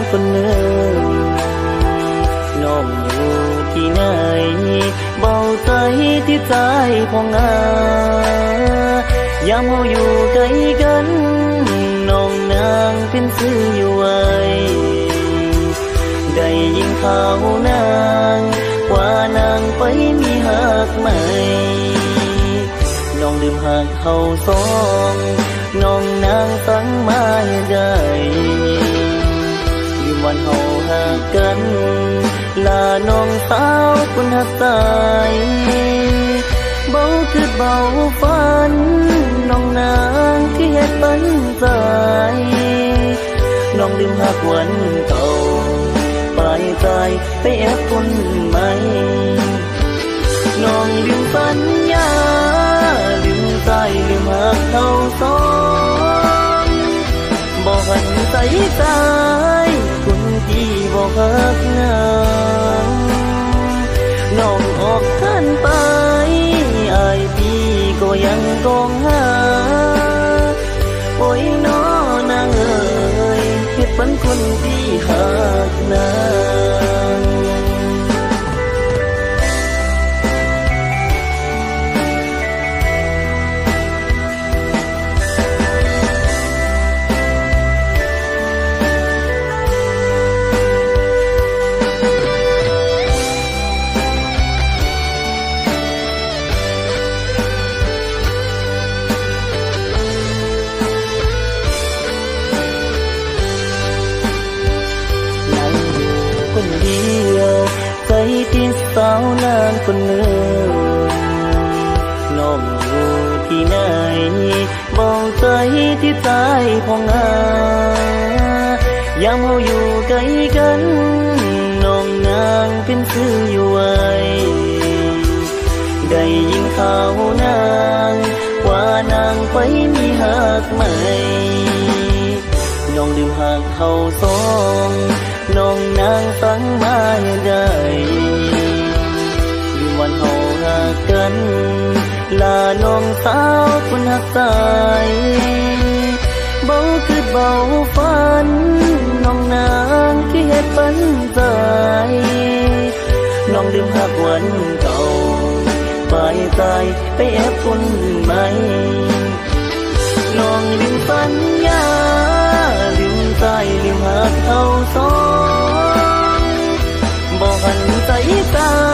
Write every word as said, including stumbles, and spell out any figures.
คนหนึ่งน้องอยู่ที่ไหนเบาใจที่ใจของอายามเราอยู่ใกล้กันน้องนางเป็นซื่ออยู่ไว้ได้ยินข่าวนางว่านางไปมีหักใหม่น้องลืมหักเขาสองน้องนางสั่งมาได้ลืมวันเฮาหักกันลาน้องสาวคนหักตายเบาคือเบาฝันน้องนางที่เฮ็ดปันใจน้องลืมหักวันเก่าไปตายไปแอบคนใหม่น้องลืมสัญญาลืมใจลืมหักเขาสองบอกหันใจใจคนที่บอกหักนางน้องออกท่านไปอายพี่ก็ยังกองหาโอ้ยน้อนางเอ๋ยเฮ็ดเป็นคนที่หักนางใจที่สาวนางคนหนึ่งน้องอยู่ที่ไหนบอกใจที่ใจของอายามเราอยู่ใกล้กันน้องนางเป็นซื่ออยู่ไว้ได้ยินข่าวนางว่านางไปมีหักใหม่น้องดื่มหักเขาสองน้องนางสั่งมาได้ลืมวันเฮาหักกันลาน้องสาวคนหักตายเบาคือเบาฝันน้องนางที่เฮ็ดปันใจน้องลืมหักวันเก่าไปตายไปแอบคนใหม่น้องลืมสัญญาลืมใจลืมหักเขาสองบอกหันใจใจ